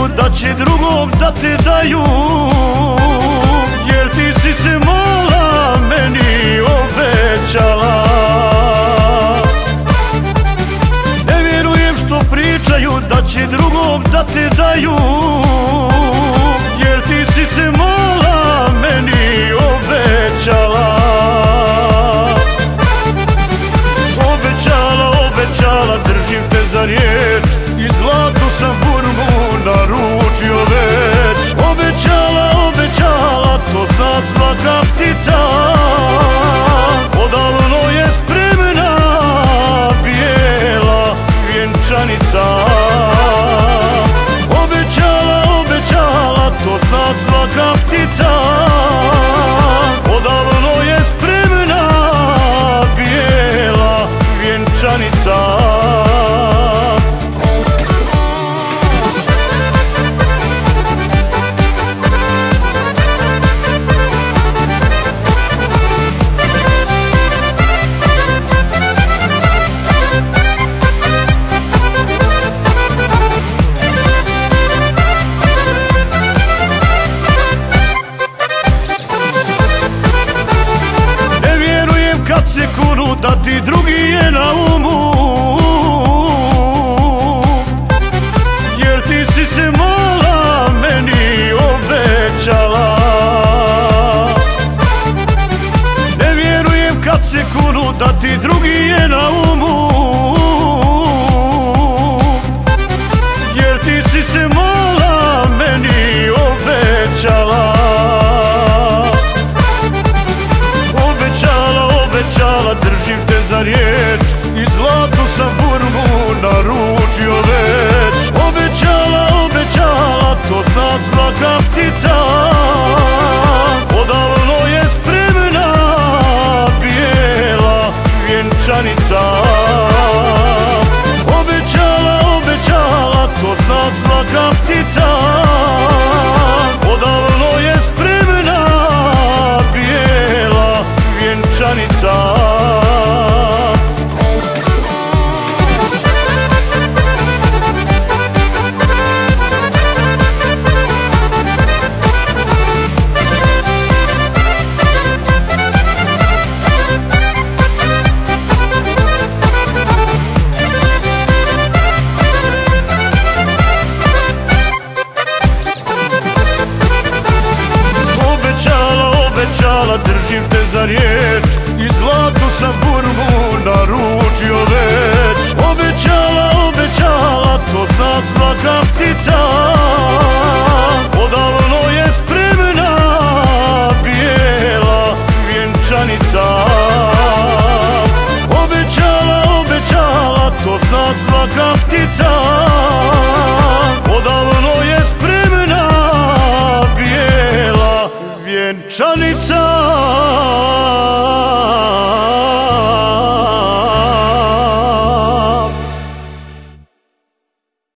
da će drugom da te daju, jer ti si se mala meni obećala. Ne vjerujem što pričaju da će drugom da te daju, jer ti si se mala meni obećala. Obećala, obećala, držim te za riječ, i zlatu sam burmu naručio već. Obećala, obećala, to zna svaka ptica, odavno je spremna bijela vjenčanica. Obećala, obećala, to zna svaka ptica, odavno je spremna bijela vjenčanica. Da ti drugi je na umu, jer ti si se mala meni obećala. Ne vjerujem kad se kunu da ti drugi je na umu, jer ti si se mala meni obećala. Držim te za riječ, i zlatu sam burmu naručio već. Obećala, obećala, to zna svaka ptica, odavno je spremna bijela vjenčanica. Obećala, obećala, to zna svaka ptica, odavno je spremna bijela vjenčanica. Držim te za riječ, i zlatu sam burmu naručio već. Obećala, obećala, to zna svaka ptica, odavno je spremna bijela vjenčanica. Obećala, obećala, to zna svaka ptica,